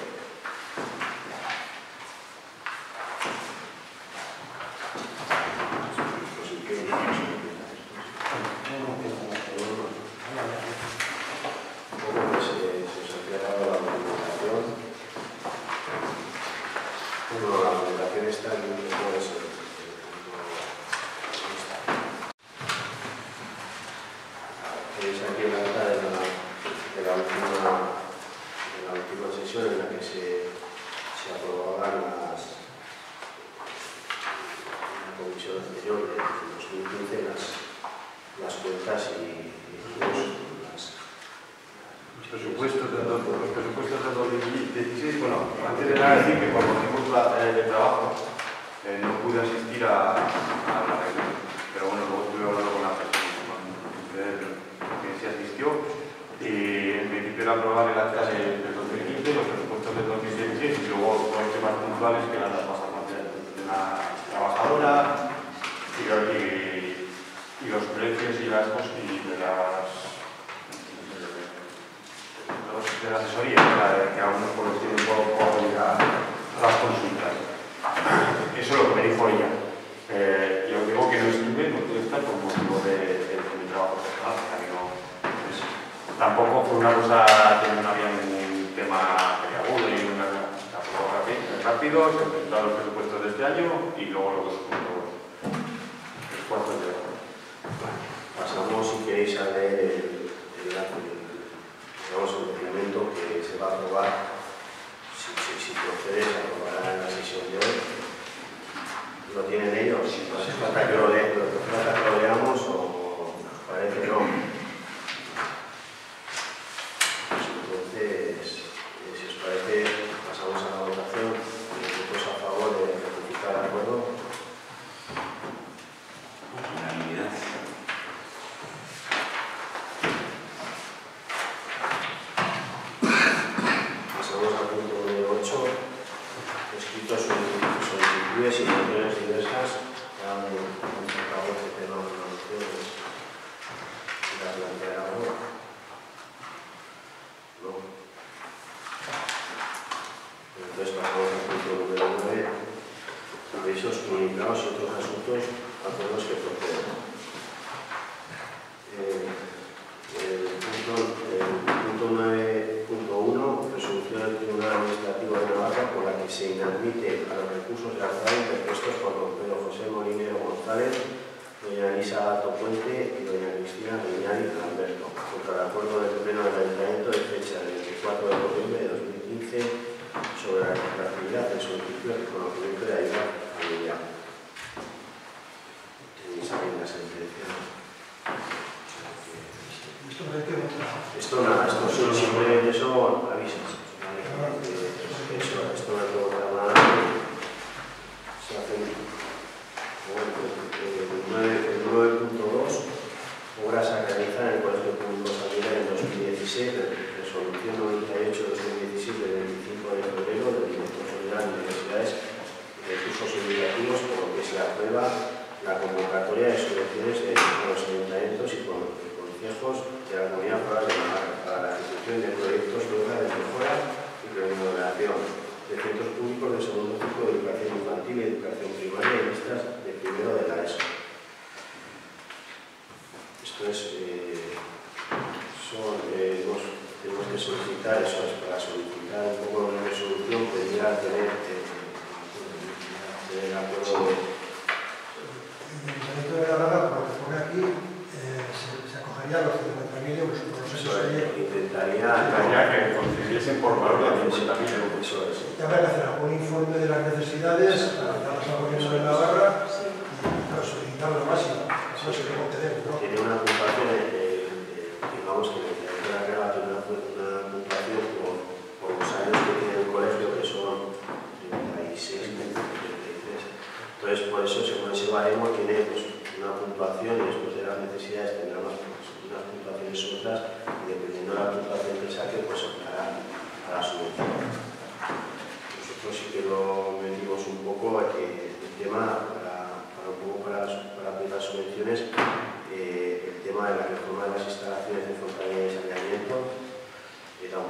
Eh, el tema de la reforma de las instalaciones de Fontaña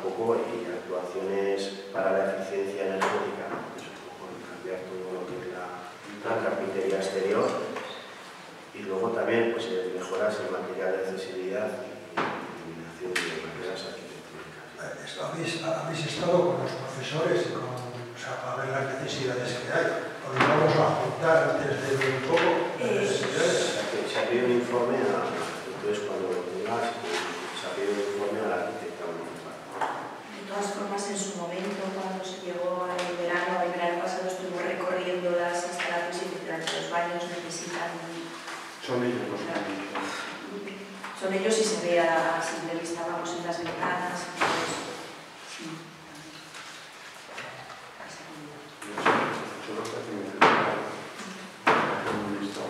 tampoco, y actuaciones para la eficiencia energética, eso, con cambiar todo lo que es la, la carpintería exterior, y luego también pues, mejoras en materia de accesibilidad y eliminación de barreras arquitectónicas. ¿Habéis, habéis estado con los profesores y con, o sea, para ver las necesidades que hay? ¿O nos vamos a juntar antes de ver un poco las necesidades? O sea, que se ha pedido un informe, a, entonces cuando lo tengas, se ha pedido un informe a la arquitecta municipal. De todas formas, en su momento, cuando se llegó al verano, el verano pasado estuvimos recorriendo las instalaciones y efectivamente los baños necesitan... Son ellos los que han dicho. Son ellos y se ve a simple vista, vamos, en las ventanas y todo eso. Sí. Son los que hacen el trabajo. Un listado.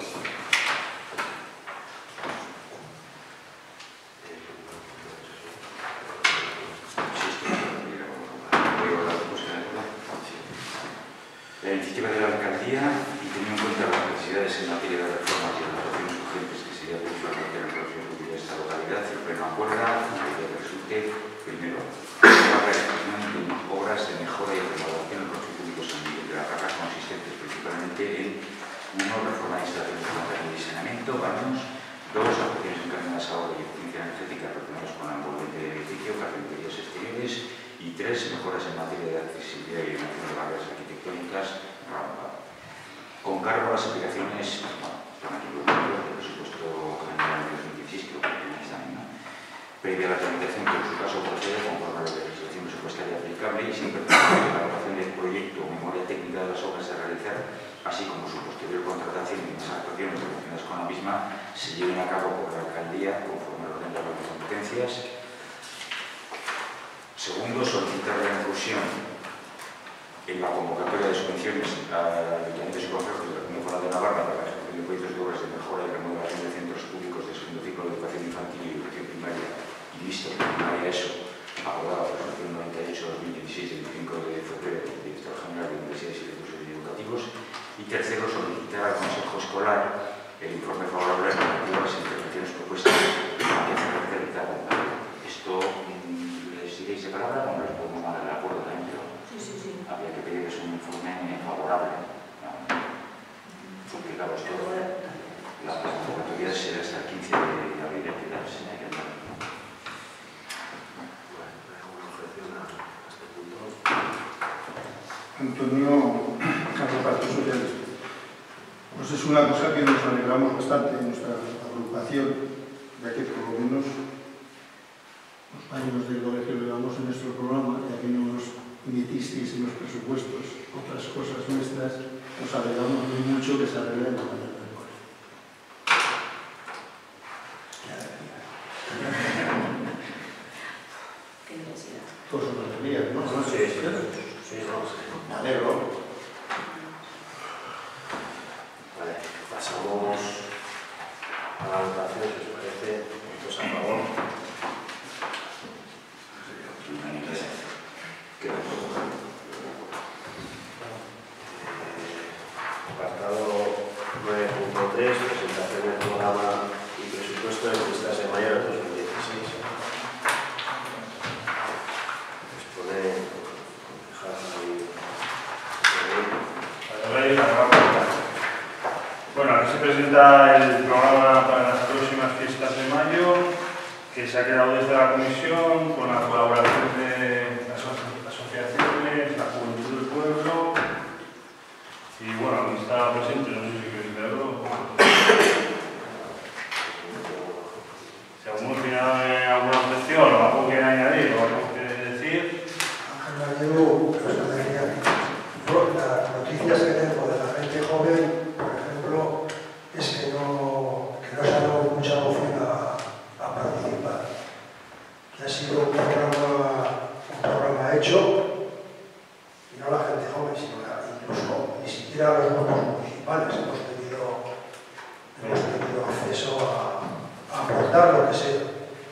La iniciativa de la alcaldía, y teniendo en cuenta las necesidades en materia de reformas y adaptaciones urgentes que sería principalmente la relación pública de esta localidad, el pleno acuerda que resulte, primero, la realización de obras de mejora y renovación del parque público San Miguel de la Raca, consistentes principalmente en uno, reforma de instalaciones de almacenamiento y saneamiento, baños; dos, actuaciones encaminadas a ahorro y eficiencia energética relacionadas con la envolvente del edificio, carpinterías exteriores; y tres, mejoras en materia de accesibilidad y eliminación de barreras arquitectónicas, rampa. Con cargo a las aplicaciones, bueno, están aquí los números del presupuesto general de dos mil dieciséis, creo que tenéis también, ¿no? Previa a la tramitación, que en su caso procede conforme a la legislación presupuestaria aplicable y sin perjuicio de la elaboración del proyecto o memoria técnica de las obras a realizar, así como su posterior contratación y demás actuaciones relacionadas con la misma, se lleven a cabo por la alcaldía conforme al orden de las competencias. Segundo, solicitar la inclusión en la convocatoria de subvenciones a ayuntamientos y consejos de la Comunidad Foral de Navarra para la ejecución de proyectos de obras de mejora y remodelación de centros públicos de segundo ciclo de educación infantil y educación primaria y visto que primaria ESO, aprobada por la resolución noventa y ocho barra dos mil dieciséis del veinticinco de febrero del Director General de Universidades y Recursos Educativos. Y tercero, solicitar al Consejo Escolar el informe favorable relativo a las intervenciones propuestas para que se realizara. Esto les diréis de palabra o no les podemos mandar el acuerdo también, pero Sí, sí, sí. habría que pedirles un informe favorable. Porque claro, esto, la convocatoria será hasta el quince de abril, que se me ha quedado. Antonio, al reparto socialista. Pues es una cosa que nos alegramos bastante en nuestra agrupación, ya que por lo menos los compañeros del colegio le damos en nuestro programa, ya que no nos metisteis en los presupuestos otras cosas nuestras, nos alegramos muy mucho que se arreglen de manera del colegio. Qué necesidad. Todos son alegrías, ¿no? No, sí, sí, sí, no, sí. Me alegro. Vale, pasamos a la votación, si os parece, votos a favor. Queda Apartado nueve punto tres, presentación del programa y presupuesto de fiestas de mayo de dos mil dieciséis. Expone Bueno, aquí se presenta el programa para las próximas fiestas de mayo, que se ha quedado desde la comisión con la colaboración de las asociaciones, la juventud del pueblo. Y bueno, aquí está presente, no sé si queréis verlo. Si alguno tiene alguna objeción o algo que añadir o algo que decir. Ángel Gallego, pues alegría. Yo, las noticias que tengo de la gente joven, por ejemplo, es que no, que no se ha dado mucha opción a, a participar. Que ha sido un programa, un programa hecho, y no la gente joven, sino la, incluso ni siquiera los grupos municipales hemos tenido, hemos tenido acceso a, a aportar lo que sea.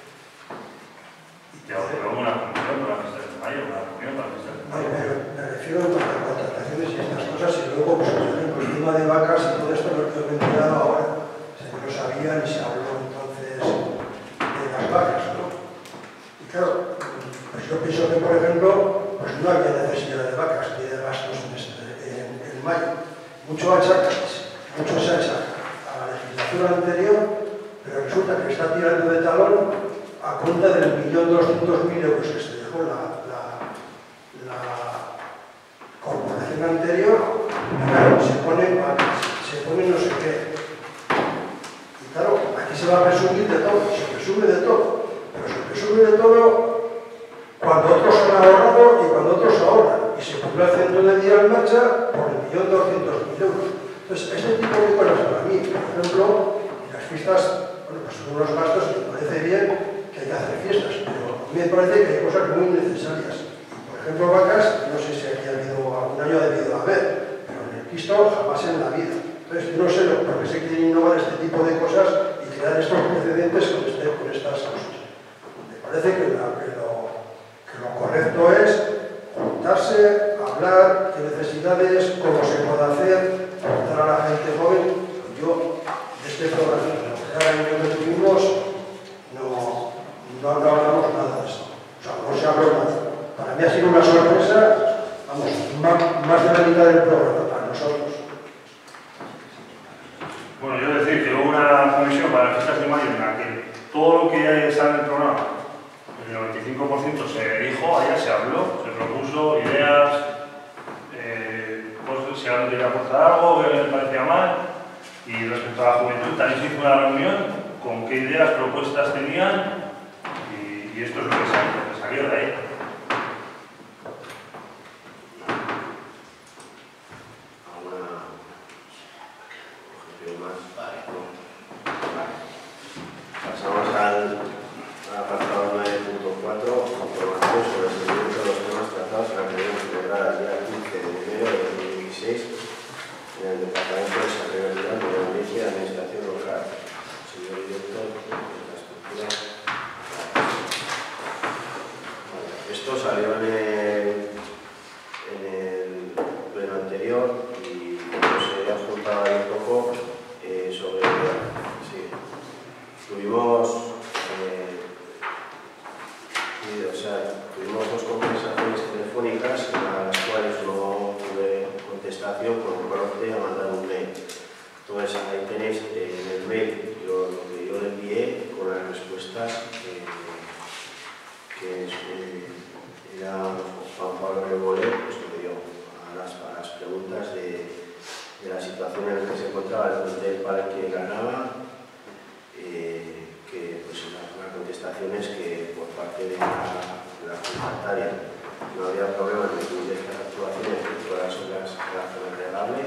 Ya os propongo una comisión para las fiestas de mayo, una reunión para las fiestas de No, mayo. pero me refiero a las contrataciones y estas cosas, y luego, pues, por ejemplo, el tema de vacas y todo esto, lo que os he enterado ahora, se no sabía ni se habló entonces de las vacas, ¿no? Y claro, claro, pues yo pienso que, por ejemplo, pues no había necesidad de vacas ni de gastos en, este, en, en mayo. Mucho achaca, mucho se achaca a la legislatura anterior, pero resulta que está tirando de talón a cuenta del millón doscientos mil euros que se dejó la, la, la corporación anterior, y claro, se pone vacas, se pone no sé qué. Y claro, aquí se va a presumir de todo, se presume de todo, pero se presume de todo cuando otros han ahorrado y cuando otros ahorran, y se cumple el centro de día en marcha por el millón doscientos mil euros. Entonces, este tipo de cosas para mí, por ejemplo, en las fiestas, bueno, pues son unos gastos que me parece bien que hay que hacer fiestas, pero a mí me parece que hay cosas muy necesarias. Y, por ejemplo, vacas, no sé si aquí ha habido, algún año ha debido haber, pero en el Cristo jamás en la vida. Entonces, no sé por qué se quieren innovar este tipo de cosas y crear estos precedentes con, este, con estas cosas. Me parece que, la, que lo Lo correcto es juntarse, hablar de necesidades, cómo se puede hacer, ayudar a la gente joven. Yo, de este programa, cada año que tuvimos, no, no hablamos nada de esto. O sea, no se habló nada. Para mí ha sido una sorpresa, vamos, más, más de la mitad del programa para nosotros. Bueno, yo decir que hubo una comisión para las fiestas de mayo en la que todo lo que está en el programa, el noventa y cinco por ciento se dijo, allá se habló, se propuso ideas, eh, pues, si alguien quería aportar algo que les parecía mal, y respecto a la juventud también se hizo una reunión con qué ideas, propuestas tenían, y, y esto es lo que salió, lo que salió de ahí. Pasamos al apartado nueve punto cuatro, información sobre el seguimiento de los temas tratados en la reunión celebrada el día quince de enero de dos mil dieciséis en el Departamento de Desarrollo Rural, Medio Ambiente y Administración Local. Señor director de Infraestructura. Bueno, esto salió en el, en el pleno anterior y no se ha juntado ahí un poco eh, sobre. Sí, tuvimos. Eh, o sea, tuvimos dos conversaciones telefónicas en las cuales no tuve contestación por un corte a mandar un mail. Entonces ahí tenéis eh, en el mail yo, lo que yo le envié con las respuestas eh, que eh, era Juan Pablo Rebolé, pues que me dio a las, a las preguntas de, de la situación en la que se encontraba el del parque Ganaba. Eh, que pues la, la contestación es que por parte de la, de la comunitaria no había problema en incluir estas actuaciones dentro de las obras de la zona regable.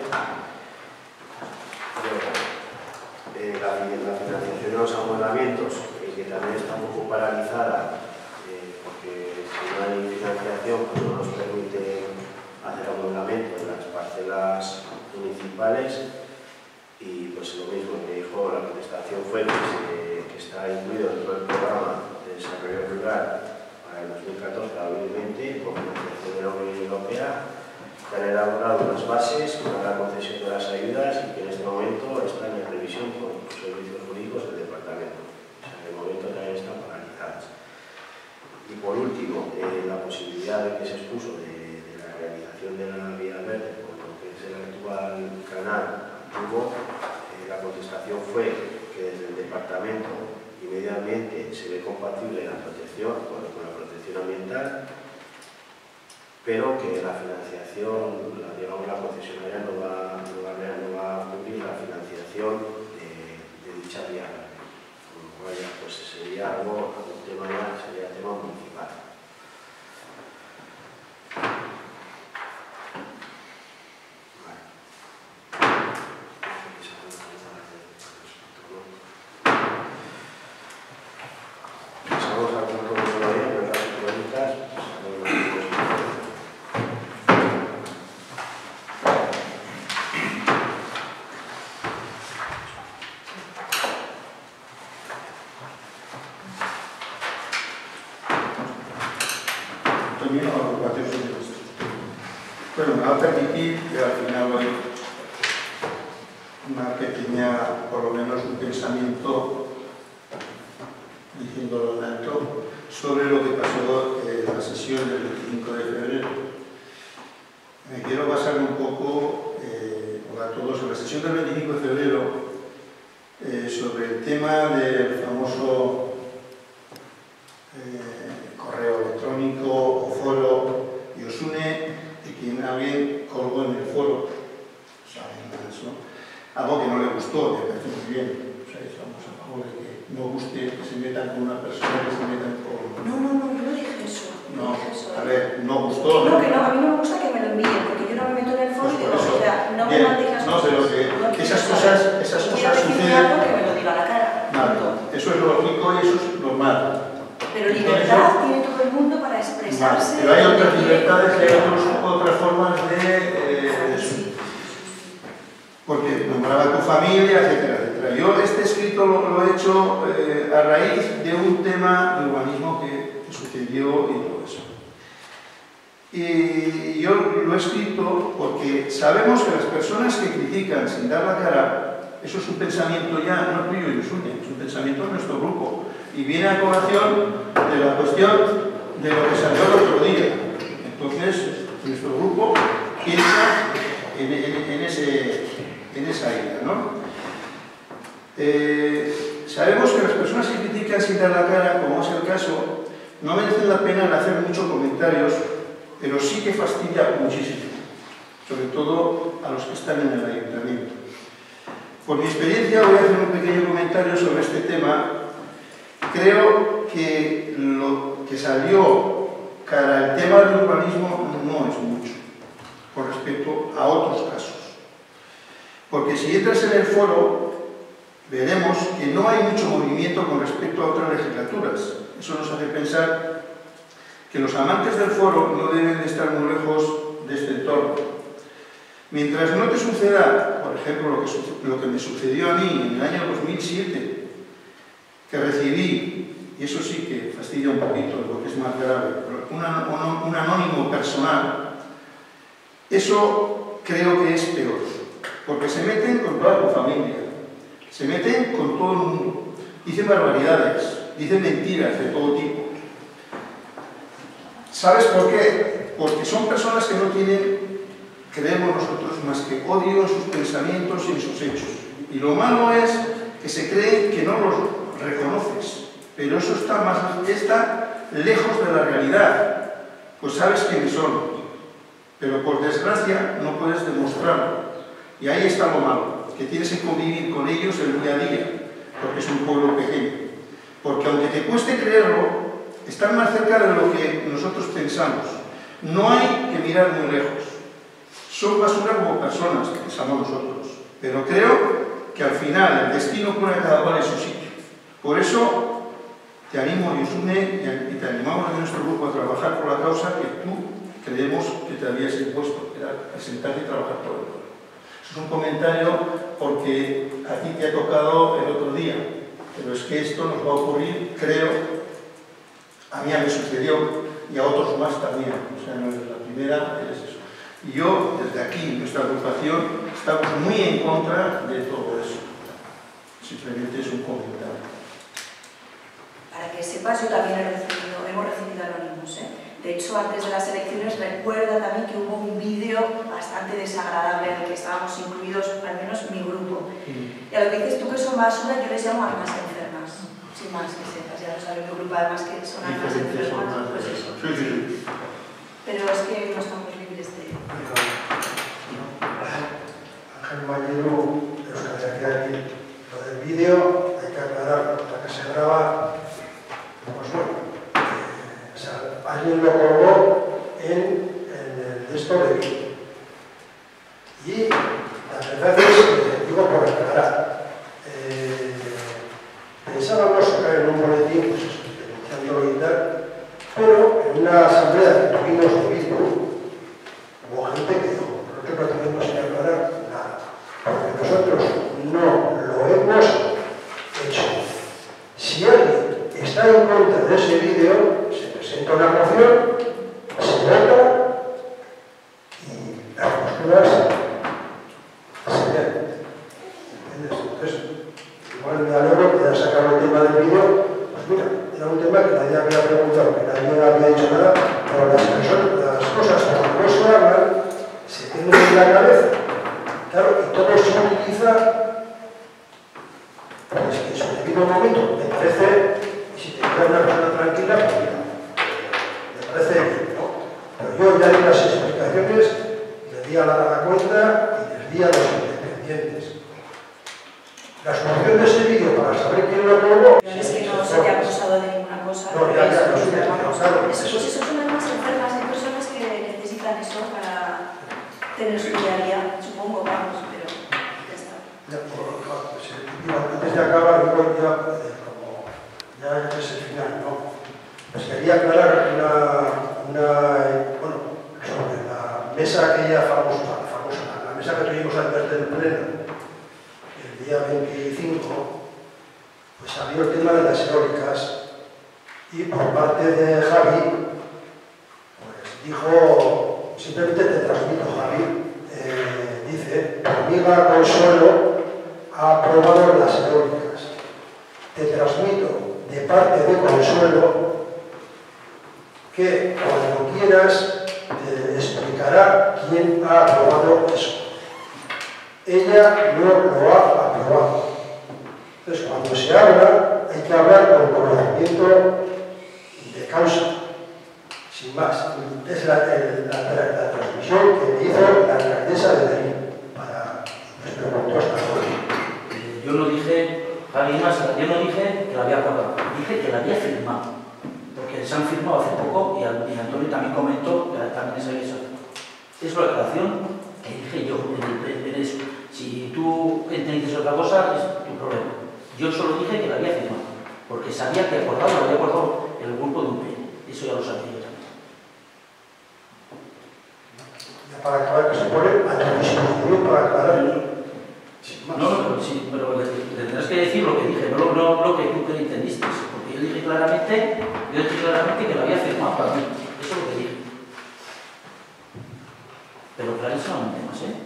Eh, la, la financiación de los amoldamientos, eh, que también está un poco paralizada, eh, porque si no hay financiación pues no nos permite hacer amoldamiento en las parcelas municipales. Y pues lo mismo que dijo, la contestación fue que, se, que está incluido en todo el programa de desarrollo rural para el dos mil catorce a dos mil veinte con financiación de la Unión Europea, que han elaborado unas bases para la concesión de las ayudas y que en este momento están en revisión con los servicios jurídicos del departamento. O sea, de momento también están paralizadas. Y por último, eh, la posibilidad de que se expuso de, de la realización de la vía verde por lo que es el actual canal. Hubo, eh, la contestación fue que desde el Departamento y Medio Ambiente se ve compatible la protección bueno, con la protección ambiental, pero que la financiación, la, digamos, la concesionaria no va, no, va, no va a cubrir la financiación de, de dicha vía, con lo cual ya pues, sería algo, un tema ya sería tema municipal. Bueno, me va a permitir que al final hay una pequeña, por lo menos un pensamiento, diciéndolo en alto, sobre lo que pasó en la sesión del veinticinco de febrero. Me quiero basar un poco, eh, a todos, en la sesión del veinticinco de febrero, eh, sobre el tema del famoso eh, correo electrónico o foro Iosune, de quien alguien colgó en el foro, saben eso, algo que no le gustó, me parece muy bien. O sea, estamos a favor de que no guste que se metan con una persona, que se metan con... No, no, no, yo no dije eso. No, dije eso. a ver, no gustó. No, que no, a mí no me gusta que me lo envíen, porque yo no me meto en el foro y digo, o sea, no me Bien, mandes las no, cosas. pero que No quiero esas saber. cosas, esas Si cosas quiero decirme suceden. algo, que me lo diga a la cara. Vale, punto. eso es lógico y eso es normal. Pero libertad tiene todo el mundo para expresarse. Vale, pero hay otras donde libertades y quiere. hay otros, otras formas de... Eh, Sí. porque nombraba a tu familia, etcétera, etcétera. Yo este escrito lo, lo he hecho eh, a raíz de un tema de urbanismo que, que sucedió y todo eso. Y yo lo he escrito porque sabemos que las personas que critican sin dar la cara, eso es un pensamiento ya, no tuyo y suyo, es un pensamiento de nuestro grupo. Y viene a colación de la cuestión de lo que salió el otro día. Entonces, nuestro grupo piensa en, en, en, ese, en esa idea, ¿no? Eh, sabemos que las personas que critican sin dar la cara, como es el caso, no merecen la pena de hacer muchos comentarios, pero sí que fastidia muchísimo, sobre todo a los que están en el ayuntamiento. Por mi experiencia voy a hacer un pequeño comentario sobre este tema. Creo que lo que salió cara al tema del urbanismo no es mucho, con respecto a otros casos. Porque si entras en el foro, veremos que no hay mucho movimiento con respecto a otras legislaturas. Eso nos hace pensar que los amantes del foro no deben de estar muy lejos de este entorno. Mientras no te suceda, por ejemplo, lo que, lo que me sucedió a mí en el año dos mil siete, que recibí, y eso sí que fastidia un poquito, lo que es más grave, una, un, un anónimo personal, eso creo que es peor, porque se meten con toda tu familia, se meten con todo el mundo, dicen barbaridades, dicen mentiras de todo tipo. ¿Sabes por qué? Porque son personas que no tienen, creemos nosotros, más que odio en sus pensamientos y en sus hechos. Y lo malo es que se creen que no los reconoces, pero eso está, más, está lejos de la realidad, pues sabes quiénes son, pero por desgracia no puedes demostrarlo. Y ahí está lo malo, que tienes que convivir con ellos el día a día, porque es un pueblo pequeño. Porque aunque te cueste creerlo, están más cerca de lo que nosotros pensamos. No hay que mirar muy lejos. Son basura como personas, que pensamos nosotros. Pero creo que al final el destino pone a cada cual en su sitio. Por eso te animo, Iosune, y te animamos de nuestro grupo a trabajar por la causa que tú creemos que te habías impuesto, que era presentarte y trabajar por el pueblo. Eso es un comentario porque a ti te ha tocado el otro día, pero es que esto nos va a ocurrir, creo, a mí me sucedió y a otros más también. O sea, no es la primera, es eso. Y yo, desde aquí, nuestra agrupación, estamos muy en contra de todo eso. Simplemente es un comentario. Para que sepas, yo también he recibido, hemos recibido anónimos, ¿eh? De hecho, antes de las elecciones, recuerda también que hubo un vídeo bastante desagradable en el que estábamos incluidos, al menos mi grupo. Sí. Y a lo que dices tú que son basura, yo les llamo almas enfermas. Sin más que sepas, ya lo sabe mi grupo, además que son almas Diferentes enfermas, formas de pues eso. eso. Sí, sí, sí. Pero es que no estamos libres de... Ángel Mañero, de los que hacía aquí, lo del vídeo, hay que aclarar, para que se graba, pues bueno, eh, o sea, alguien lo colgó en, en el texto de vídeo. Y las veces, eh, digo por aclarar, eh, pensábamos sacar en un boletín, pues eso, denunciándolo y tal, pero en una asamblea que tuvimos de vídeo, hubo gente que dijo, ¿por qué pretendemos ir a aclarar? Nada, porque nosotros no lo hemos hecho. Si alguien está en contra de ese vídeo, se presenta una moción, se vota y las posturas se ven. ¿Entiendes? Entonces, igual me alegro que haya sacado el tema del vídeo, pues mira, era un tema que nadie había preguntado. he dicho nada, pero las, las cosas cuando no se hablan se tienen en la cabeza. Claro, y todo se utiliza, pues que en su debido momento me parece, y si te queda una persona tranquila, pues mira, me parece bien, ¿no? Pero yo ya di las explicaciones, le di a la dada cuenta y les di a los independientes. La solución de ese vídeo para saber quién lo probó... Es que no se te ha acusado de ninguna cosa. No, ya, ya, no sé, claro. Pues eso son más enfermas, hay personas que necesitan eso para tener su día a día, supongo, vamos, pero ya está. Ya, por, pues, digo, antes de acabar, igual ya, eh, como ya es el final, ¿no? Pues quería aclarar una, una eh, bueno, sobre la mesa aquella famosa, famosa, la mesa que tuvimos antes del pleno, el día veinticinco, pues salió el tema de las eólicas y por parte de Javi, pues dijo, simplemente te transmito, Javi, eh, dice, mi amiga Consuelo ha aprobado las eólicas. Te transmito de parte de Consuelo que cuando quieras te explicará quién ha aprobado eso. Ella no lo ha aprobado. Entonces, cuando se habla, hay que hablar con conocimiento de causa, sin más. Es la, la, la, la transmisión que me hizo la alcaldesa de Berlín para les preguntó hasta ahora. Yo no dije, alguien más, yo no dije que la había acordado, dije que la había firmado, porque se han firmado hace poco y, y Antonio también comentó que también se había hecho. Es la declaración que dije yo en, en, en eso. Si tú entiendes otra cosa, es tu problema. Yo solo dije que la había firmado, porque sabía que acordado lo había acordado el grupo de U P. Eso ya lo sabía yo también. Ya para acabar, que se pone a tu disposición para aclarar. No, no, pero, sí, pero tendrás que decir lo que dije, no, no lo que tú que entendiste, porque yo dije claramente, yo dije claramente que lo había firmado para mí. Eso es lo que dije. Pero clarísimamente más, ¿eh?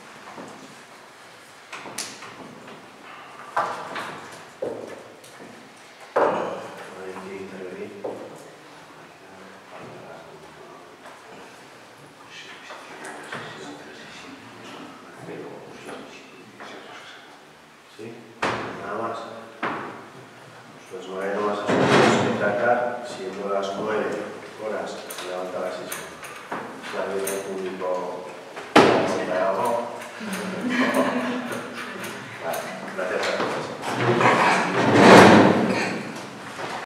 ¿Sí? Nada más. Pues no hay más asuntos que tratar, siendo las nueve horas, se levanta a las seis.